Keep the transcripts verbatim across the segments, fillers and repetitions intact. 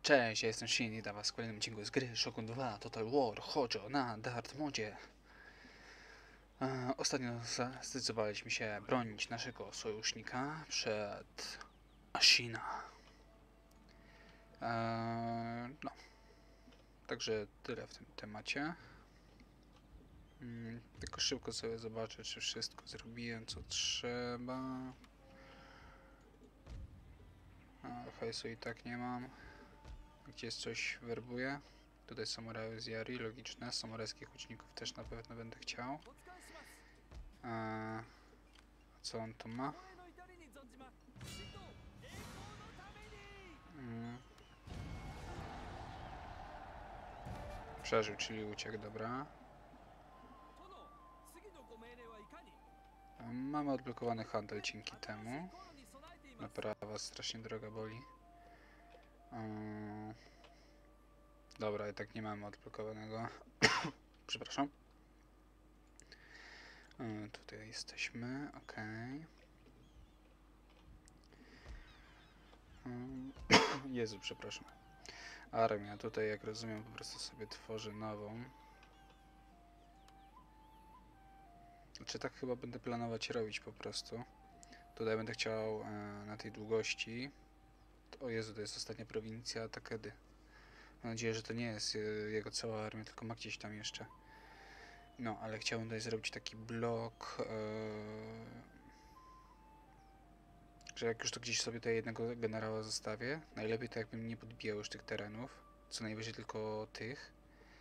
Cześć, ja jestem Shin i witam was w kolejnym odcinku z gry Shogun dwa Total War Hojo na Dart modzie. E, ostatnio zdecydowaliśmy się bronić naszego sojusznika przed Ashina. E, no, także tyle w tym temacie. Mm, tylko szybko sobie zobaczę, czy wszystko zrobiłem, co trzeba. E, hajsu i tak nie mam. Gdzieś coś werbuje. Tutaj samuraje z Yari, logiczne. Samurajskich łuczników też na pewno będę chciał. Eee, co on tu ma? Mm. Przeżył, czyli uciekł, dobra. Mamy odblokowany handel dzięki temu. Naprawa strasznie droga boli. Eee, dobra, i tak nie mamy odblokowanego. Przepraszam. Eee, tutaj jesteśmy, ok. Eee, Jezu, przepraszam. Armia, tutaj jak rozumiem po prostu sobie tworzy nową. Znaczy tak chyba będę planować robić po prostu. Tutaj będę chciał e, na tej długości. O Jezu, to jest ostatnia prowincja Takedy. Mam nadzieję, że to nie jest e, jego cała armia, tylko ma gdzieś tam jeszcze. No, ale chciałbym tutaj zrobić taki blok, e, że jak już to gdzieś sobie tutaj jednego generała zostawię, najlepiej to jakbym nie podbijał już tych terenów, co najwyżej tylko tych.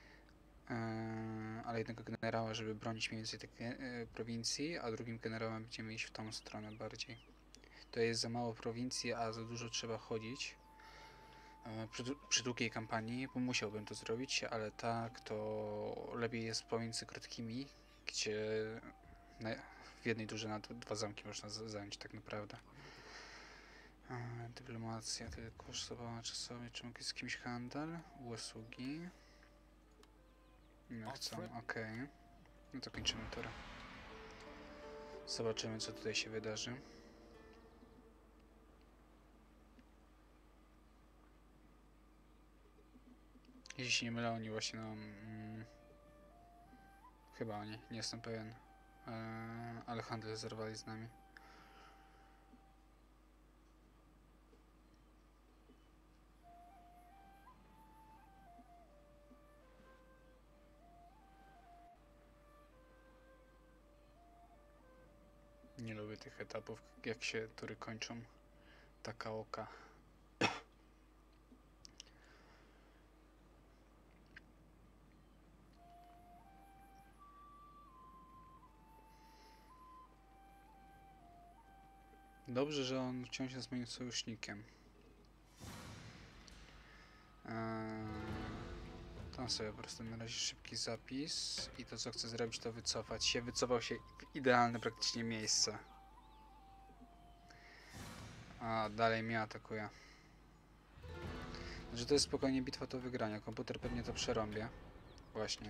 Eee, ale jednego generała, żeby bronić mniej więcej tej e, prowincji, a drugim generałem będziemy iść w tą stronę bardziej. To jest za mało prowincji, a za dużo trzeba chodzić e, przy, przy długiej kampanii, bo musiałbym to zrobić, ale tak to lepiej jest pomiędzy krótkimi, gdzie na, w jednej turze na dwa zamki można zająć tak naprawdę. E, dyplomacja tylko zobaczę sobie, czy mogę z kimś handel, usługi. Nie chcą, okej. Okay. No to kończymy turę. Zobaczymy, co tutaj się wydarzy. Jeśli się nie mylę, oni właśnie nam... Mm, chyba oni, nie jestem pewien. Eee, ale handel zerwali z nami. Nie lubię tych etapów, jak się tury kończą. Taka oka. Dobrze, że on wciąż jest moim sojusznikiem. Eee, tam sobie po prostu na razie szybki zapis i to, co chcę zrobić, to wycofać się. Wycofał się w idealne praktycznie miejsce. A dalej mnie atakuje. Znaczy to jest spokojnie bitwa do wygrania. Komputer pewnie to przerąbie. Właśnie.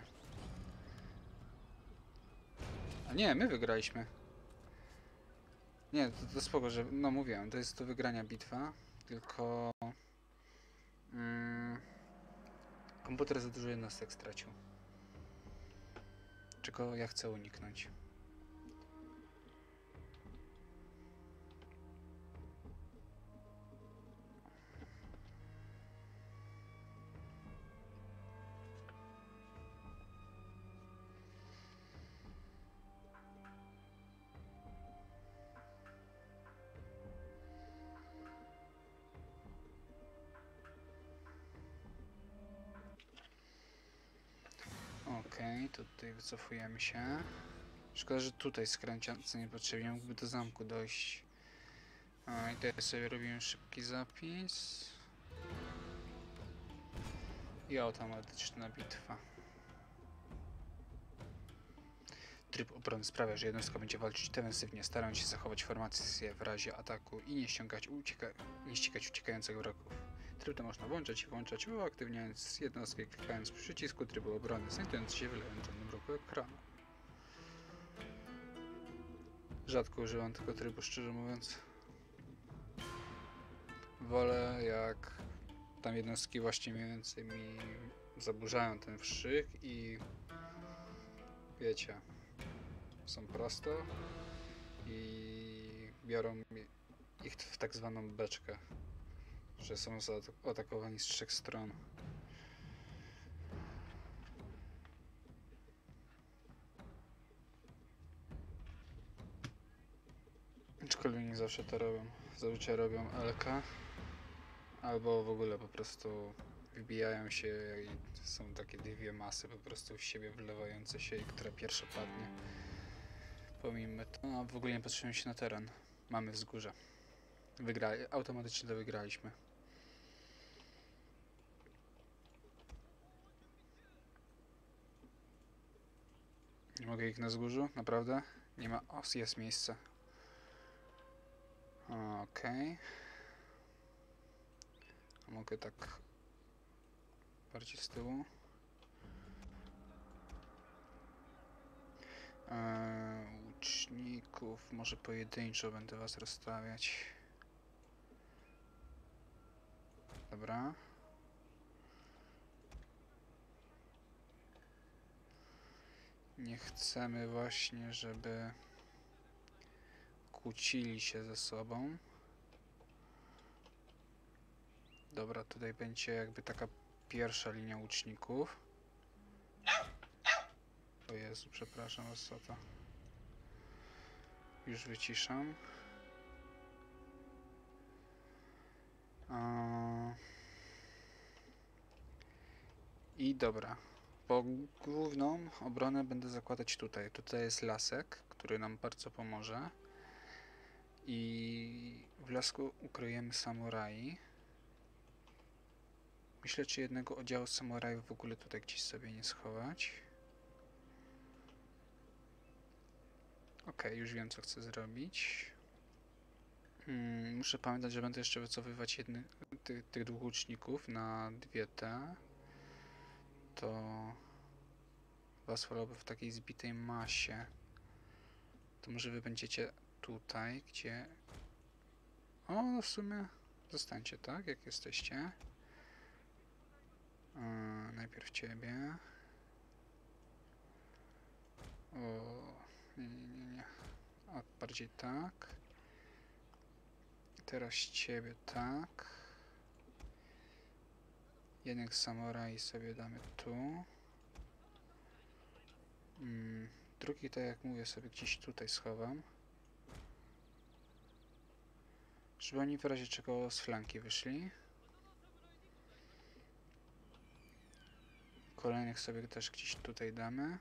A nie, my wygraliśmy. Nie, to, to spoko, że... No mówiłem, to jest do wygrania bitwa. Tylko... Mm, komputer za dużo jednostek stracił. Czego ja chcę uniknąć. Okej, okay, tutaj wycofujemy się. Szkoda, że tutaj skręcający niepotrzebnie, mógłby do zamku dojść. A, i tutaj sobie robimy szybki zapis. I automatyczna bitwa. Tryb obrony sprawia, że jednostka będzie walczyć defensywnie, starając się zachować formację w razie ataku i nie ściągać ucieka nie ścigać uciekających wrogów. Tryb to można włączać i włączać, uaktywniając jednostkę, klikając przycisku trybu obrony, znajdujący się w lewym dolnym rogu ekranu. Rzadko używam tego trybu, szczerze mówiąc. Wolę jak Tam jednostki właśnie mniej więcej mi zaburzają ten wszyk i wiecie, są prosto i biorą ich w tak zwaną beczkę, że są zaatakowani z trzech stron. Aczkolwiek nie zawsze to robią. Zazwyczaj robią L K albo w ogóle po prostu wybijają się i są takie dwie masy po prostu w siebie wlewające się i która pierwsza padnie. Pomijmy to, no, w ogóle nie patrzymy się na teren. Mamy wzgórze. Wygrali, automatycznie to wygraliśmy. Nie mogę ich na wzgórzu? Naprawdę? Nie ma... O, jest miejsce. Okej. Okay. Mogę tak bardziej z tyłu. Eee, łuczników, może pojedynczo będę was rozstawiać. Dobra. Nie chcemy właśnie, żeby kłócili się ze sobą. Dobra, tutaj będzie jakby taka pierwsza linia łuczników. O Jezu, przepraszam was za to. Już wyciszam. Eee... I dobra. Bo główną obronę będę zakładać tutaj. Tutaj jest lasek, który nam bardzo pomoże. I w lasku ukryjemy samurai. Myślę, czy jednego oddziału samurajów w ogóle tutaj gdzieś sobie nie schować. Ok, już wiem, co chcę zrobić. Hmm, muszę pamiętać, że będę jeszcze wycofywać jedny, ty, tych dwóch łuczników na dwie T. To was wolałby w takiej zbitej masie. To może wy będziecie tutaj, gdzie... O, w sumie zostańcie, tak? Jak jesteście. Yy, najpierw ciebie. O, nie, nie, nie, nie. O, bardziej tak. Teraz ciebie tak. Jeden samuraj sobie damy tu. Hmm, drugi, tak jak mówię, sobie gdzieś tutaj schowam. Żeby oni w razie czego z flanki wyszli. Kolejnych sobie też gdzieś tutaj damy.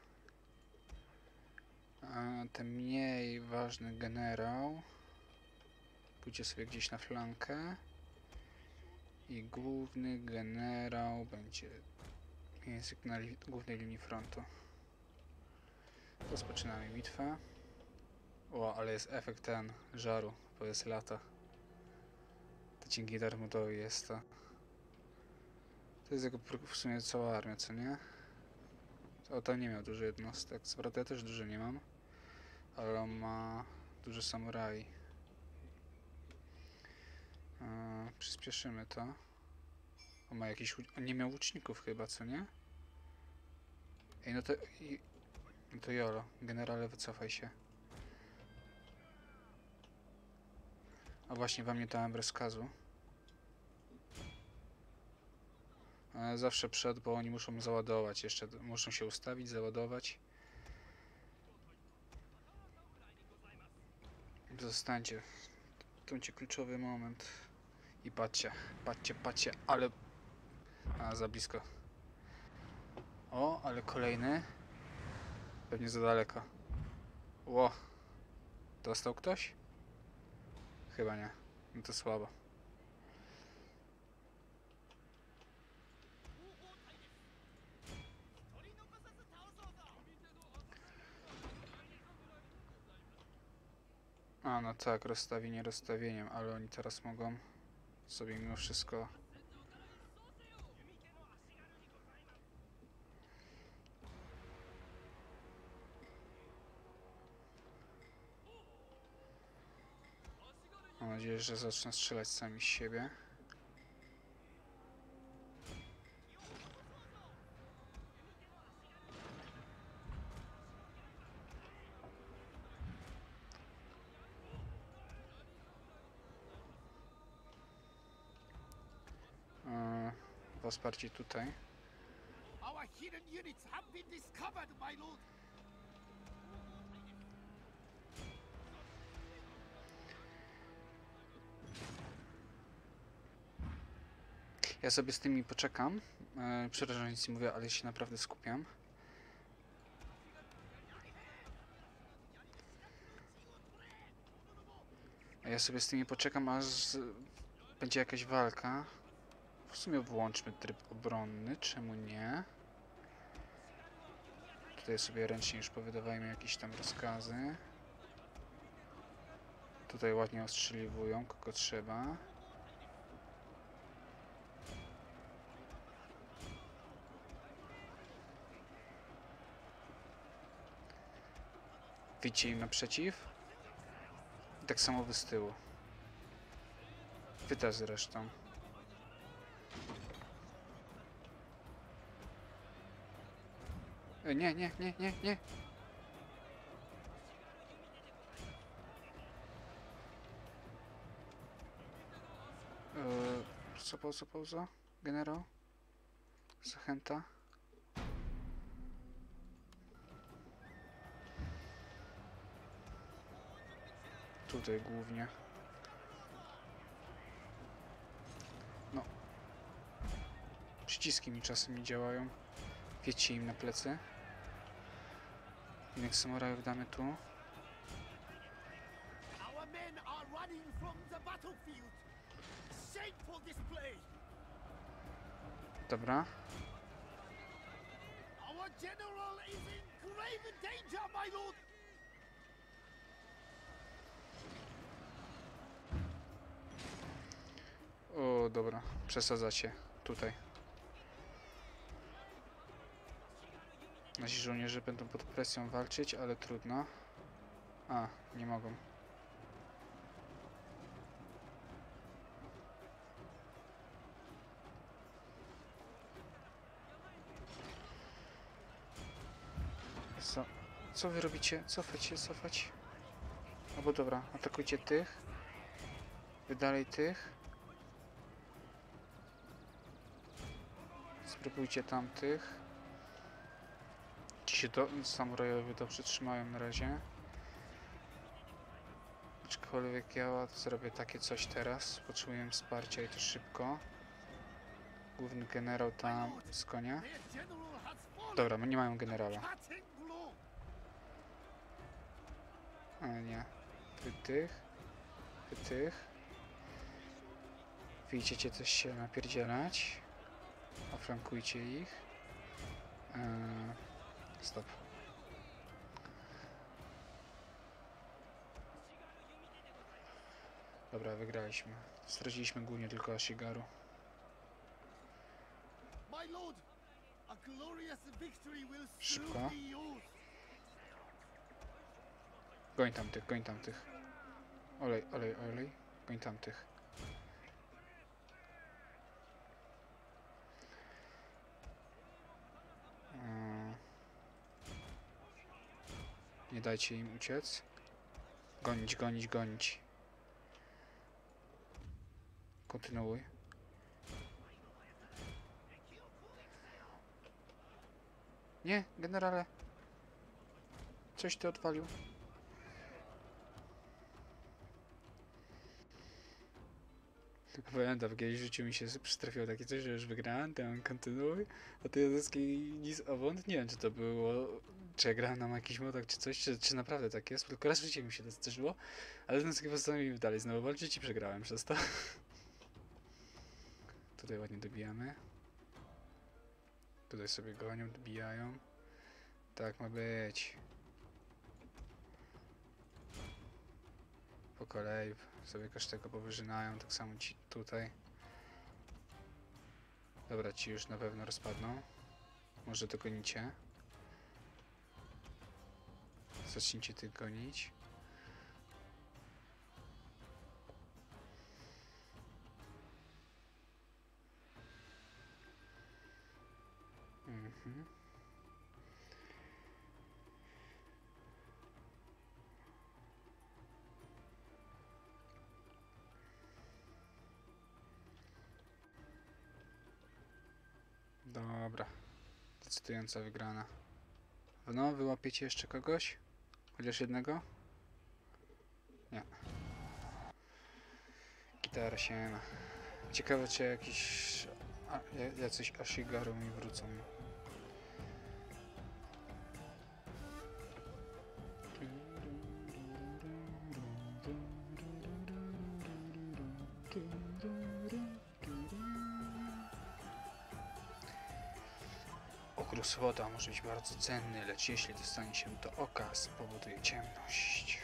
A ten mniej ważny generał pójdzie sobie gdzieś na flankę. I główny generał będzie język na li głównej linii frontu. Rozpoczynamy bitwę. O, ale jest efekt ten żaru, bo jest lata. To dzięki Darmudowi jest to. To jest jego w sumie cała armia, co nie? O, to nie miał dużo jednostek. Co prawda ja też dużo nie mam. Ale on ma dużo samurai. Eee, przyspieszymy to. On ma jakiś... On nie miał łuczników chyba, co nie? Ej, no to... I, no to jolo. Generale, wycofaj się. A właśnie wam nie dałem rozkazu. E, zawsze przed, bo oni muszą załadować. Jeszcze muszą się ustawić, załadować. Zostańcie. To będzie kluczowy moment. I patrzcie, patrzcie, patrzcie, ale... A, za blisko. O, ale kolejny. Pewnie za daleko. Ło. Dostał ktoś? Chyba nie. No to słabo. A, no tak, rozstawienie rozstawieniem, ale oni teraz mogą sobie mimo wszystko... Mam nadzieję, że zacznę strzelać sami z siebie. po wsparcie tutaj. Our hidden units have been discovered, my lord. Ja sobie z tymi poczekam. E, Przerażam nic nie mówię, ale się naprawdę skupiam. A ja sobie z tymi poczekam, aż będzie jakaś walka. W sumie włączmy tryb obronny, czemu nie? Tutaj sobie ręcznie już powydawajmy jakieś tam rozkazy. Tutaj ładnie ostrzeliwują, kogo trzeba. Wyjdźcie im naprzeciw. I tak samo wy z tyłu. Wy też zresztą. E, Nie, nie, nie, nie, nie. E, Co pauza, pauza? Generał? Zachęta? Tutaj głównie. No. Przyciski mi czasem nie działają. Wiecie im na plecy. Innych samurajów damy tu. Our men are running from the battlefield. Shameful display. Dobra. Our general is in grave danger, my lord. O, dobra. Przesadzacie. Tutaj. Nasi żołnierze będą pod presją walczyć, ale trudno. A, nie mogą. Co? Co wy robicie? Cofać się, cofać. Albo dobra, atakujcie tych. Wy dalej tych. Spróbujcie tamtych. Ci się do, samurajowie dobrze trzymają na razie. Aczkolwiek ja zrobię takie coś teraz. Potrzebuję wsparcia i to szybko. Główny generał tam z konia. Their general has fallen. Dobra, nie mają generała. Cutting blow. Ale nie. Wy tych. Wy tych. Wy idziecie coś się napierdzielać. Oflankujcie ich. Eee, stop. Dobra, wygraliśmy. Straciliśmy głównie tylko Ashigaru. My lord, a glorious victory will Szybko. soon be yours. Goń tamtych, goń tamtych. Olej, olej, olej. Goń tamtych. Eee, Nie dajcie im uciec. Gonić, gonić, gonić. Kontynuuj. Nie, generale. Coś ty odwalił. Pamiętam, kiedyś w życiu mi się przytrafiło takie coś, że już wygrałem, to ja mam kontynuuj, a ty Jazyski nic owąd. Nie wiem, czy to było, czy ja grałem na jakiś modach, czy coś, czy, czy naprawdę tak jest, tylko raz w życiu mi się to zdarzyło, ale ten sobie postanowiłem dalej znowu walczyć i przegrałem przez to. Tutaj ładnie dobijamy. Tutaj sobie gonią, dobijają. Tak ma być. Po kolei sobie każdego powyżynają, tak samo ci tutaj. Dobra, ci już na pewno rozpadną. Może dogonicie. Zacznijcie tych gonić. Mhm. Dobra. Decydująca wygrana. No, wyłapiecie jeszcze kogoś? Chociaż jednego? Nie. Gitara się ma. Ciekawe, czy jakiś... A, ja- jacyś Ashigaru mi wrócą. Okrus woda może być bardzo cenny, lecz jeśli dostanie się do oka, spowoduje ciemność.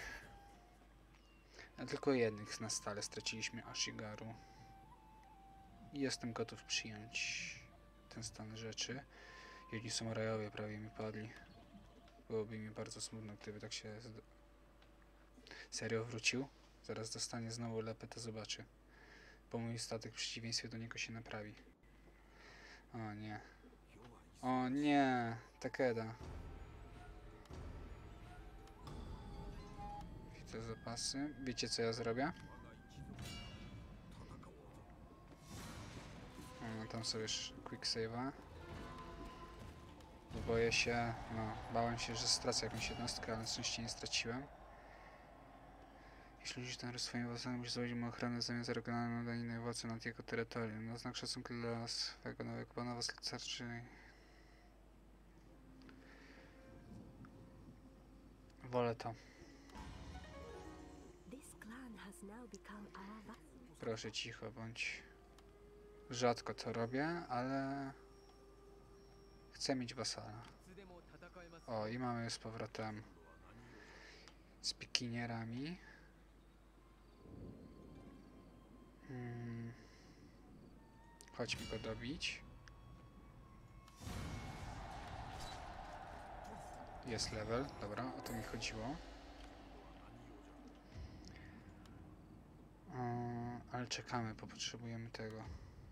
A tylko jednych na stale straciliśmy Ashigaru. I jestem gotów przyjąć ten stan rzeczy. Jedni samurajowie prawie mi padli. Byłoby mi bardzo smutno, gdyby tak się zd- serio wrócił. Zaraz dostanie znowu lepę, to zobaczy. Bo mój statek w przeciwieństwie do niego się naprawi. O nie. O nie, Takeda. Widzę zapasy. Wiecie, co ja zrobię? O, tam sobie już quick save'a. Boję się, no, bałem się, że stracę jakąś jednostkę, ale na szczęście nie straciłem. Jeśli ludzie ten swoim wasalem musi złożyć mu ochronę zamiast regionalną daninę władzy nad jego terytorium. Na znak szacunku dla swojego nowego pana wastarczy. Wolę to. This clan has now become our vassal. Proszę cicho bądź. Rzadko to robię, ale chcę mieć wasala. O, i mamy z powrotem z pikinierami. Hmm. Chodźmy go dobić. Jest level, dobra, o to mi chodziło. O, ale czekamy, bo potrzebujemy tego.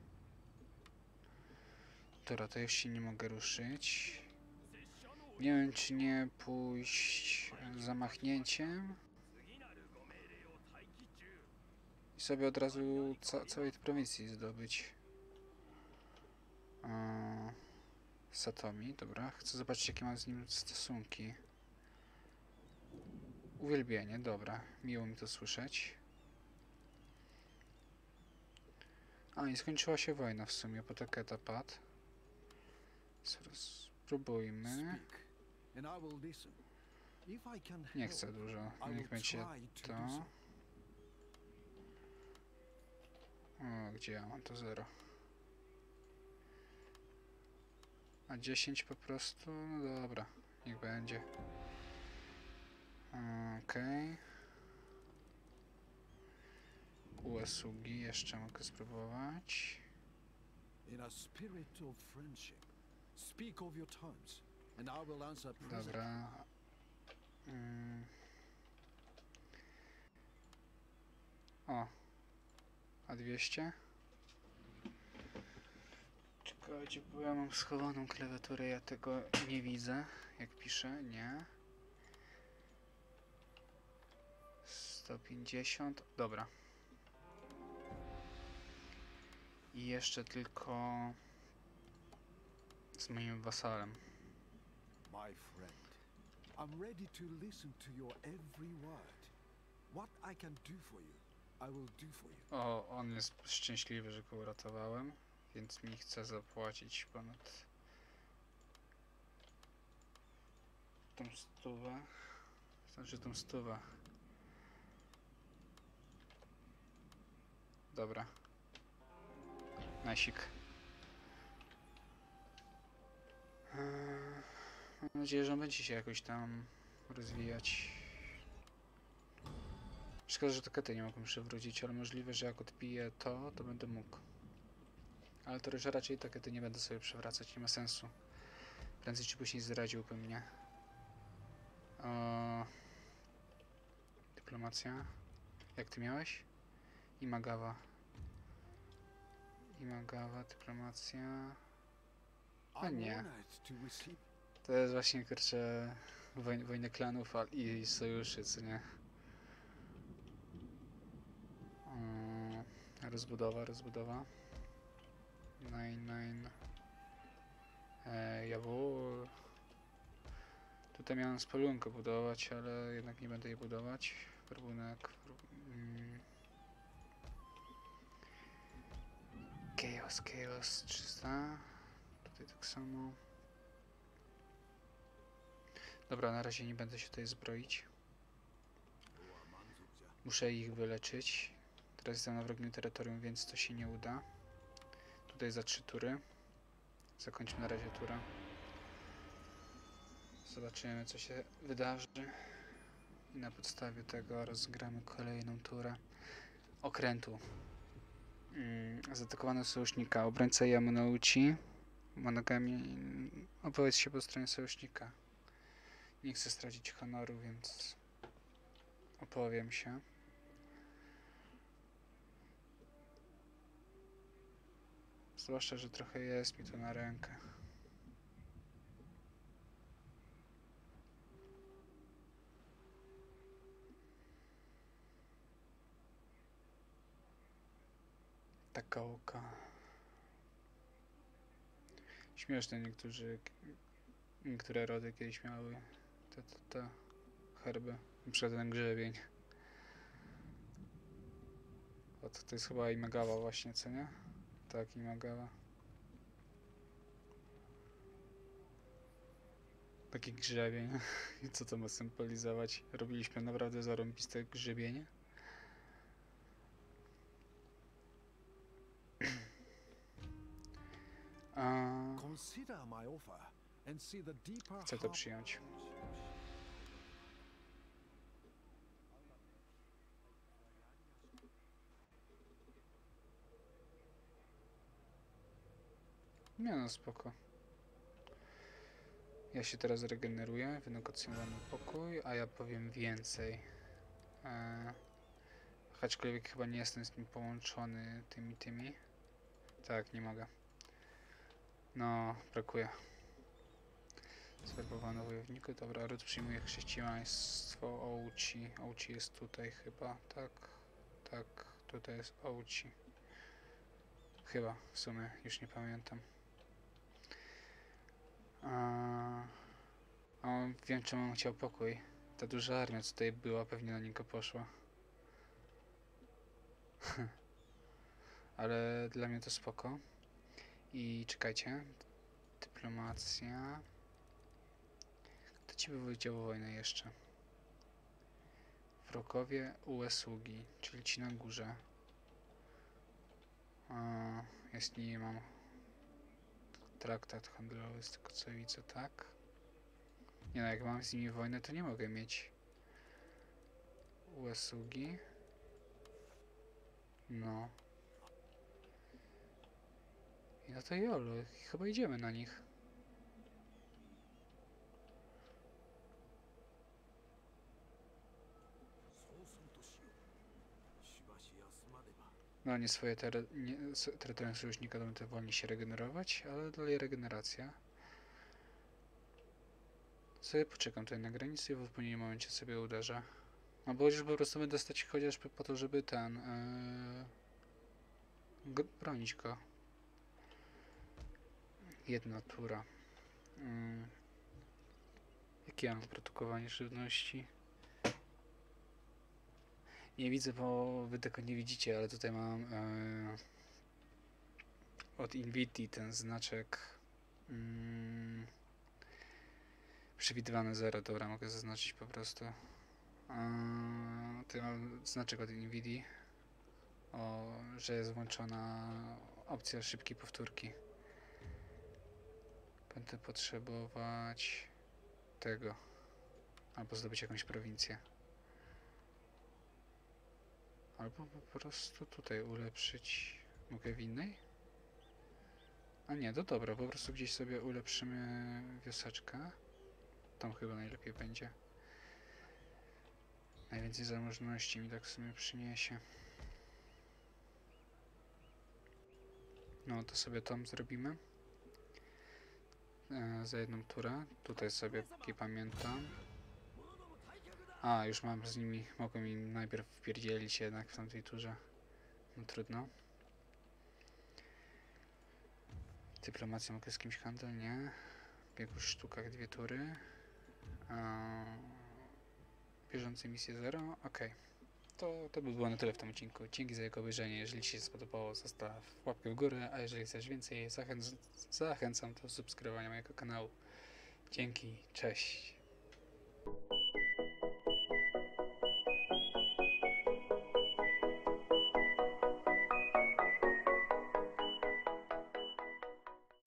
Dobra, to już się nie mogę ruszyć. Nie wiem, czy nie pójść zamachnięciem i sobie od razu ca całej tej prowincji zdobyć. Eee, Satomi, dobra. Chcę zobaczyć, jakie mam z nim stosunki. Uwielbienie, dobra. Miło mi to słyszeć. A, i skończyła się wojna w sumie, bo Takeda padł. Spróbujmy. Nie chcę dużo, niech będzie to. O, gdzie ja mam to zero? A dziesięć po prostu? No dobra, niech będzie. Okej. Okay. Uesugi jeszcze mogę spróbować. In a spirit of friendship, speak of your times, and I will answer presently. Dobra. Mm. O. A dwieście? Czekajcie, bo ja mam schowaną klawiaturę, ja tego nie widzę, jak piszę, nie. sto pięćdziesiąt, dobra. I jeszcze tylko z moim wasalem. My friend, I'm ready to listen to your every word. What I can do for you, I will do for you. O, on jest szczęśliwy, że go uratowałem, więc mi chce zapłacić ponad tą stówę. Znaczy tą stówę. Dobra. Nasik. Eee, mam nadzieję, że on będzie się jakoś tam rozwijać. Szkoda, że Takedy nie mogłem przywrócić, ale możliwe, że jak odpiję to, to będę mógł. Ale to już raczej Takedy nie będę sobie przewracać, nie ma sensu. Prędzej czy później zdradziłby mnie. O... Dyplomacja. Jak ty miałeś? Imagawa. Imagawa, dyplomacja. A I'm nie. honored to receive. To jest właśnie, kurczę, woj wojny klanów a- i sojuszy, co nie? Mm, rozbudowa, rozbudowa. Nine, nine. E, Jawór. Tutaj miałem spelunkę budować, ale jednak nie będę jej budować. Werbunek. Mm. Chaos, Chaos trzysta. Tutaj tak samo. Dobra, na razie nie będę się tutaj zbroić. Muszę ich wyleczyć. Teraz jestem na wrogim terytorium, więc to się nie uda. Tutaj za trzy tury. Zakończmy na razie turę. Zobaczymy, co się wydarzy. I na podstawie tego rozgramy kolejną turę okrętu. Mm, zaatakowano sojusznika. Obrońca Yamunouchi. Monogami. Opowiedz się po stronie sojusznika. Nie chcę stracić honoru, więc opowiem się. Zwłaszcza, że trochę jest mi to na rękę. Taka oka. Śmieszne, niektórzy, niektóre rody kiedyś miały te, te, te herby. Na przykład ten grzebień. O, to, to jest chyba Imagawa właśnie, co nie? Tak, Imagawa. Taki grzebień. I co to ma symbolizować? Robiliśmy naprawdę zarąbiste grzebienie. A... Consider my offer and see the deeper Chcę to harm- przyjąć. Nie no, spoko. Ja się teraz regeneruję, wynegocjowany pokój, a ja powiem więcej. Eee, aczkolwiek chyba nie jestem z nim połączony tymi tymi. Tak, nie mogę. No, brakuje. Zwerbowano wojowników. Dobra, ród przyjmuje chrześcijaństwo. Ouchi. Ouchi jest tutaj chyba, tak? Tak, tutaj jest Ouchi. Chyba, w sumie, już nie pamiętam. A, a wiem, czemu on chciał pokój. Ta duża armia, co tutaj była, pewnie na niego poszła. Ale dla mnie to spoko. I czekajcie. Dyplomacja. Kto ci wypowiedział wojnę jeszcze? Wrogowie Uesugi, czyli ci na górze. A, jest nie mam. Traktat handlowy, z tego co widzę, tak? Nie no, jak mam z nimi wojnę, to nie mogę mieć Uesugi. No. I no to jolo, chyba idziemy na nich. No nie swoje teren, nie, s- terytorium sojusznika to będę wolniej się regenerować, ale dalej regeneracja. Sobie poczekam tutaj na granicy i w odpowiednim momencie sobie uderzę. No bo już po prostu będę stać chociażby po to, żeby ten... Yy, go, bronić go. Jedna tura. Yy. Jakie ja mam produkowanie żywności? Nie widzę, bo wy tego nie widzicie, ale tutaj mam yy, od Inviti ten znaczek yy, przewidywany zero. Dobra, mogę zaznaczyć po prostu. Yy, tutaj mam znaczek od Nvidia, o, że jest włączona opcja szybkiej powtórki. Będę potrzebować tego, albo zdobyć jakąś prowincję. Albo po prostu tutaj ulepszyć. Mogę w innej? A nie, to dobra, po prostu gdzieś sobie ulepszymy wioseczkę. Tam chyba najlepiej będzie. Najwięcej zamożności mi tak w sumie przyniesie. No to sobie tam zrobimy. E, za jedną turę. Tutaj sobie póki pamiętam. A, już mam z nimi, mogłem im najpierw wpierdzielić jednak w tamtej turze. No trudno. Dyplomacja mogę z kimś handel? Nie. W biegu sztukach dwie tury. Eee, bieżące misje zero? Okej. To, to by było na tyle w tym odcinku. Dzięki za jego obejrzenie. Jeżeli Ci się spodobało, zostaw łapkę w górę, a jeżeli chcesz więcej, zachęc zachęcam do subskrybowania mojego kanału. Dzięki, cześć.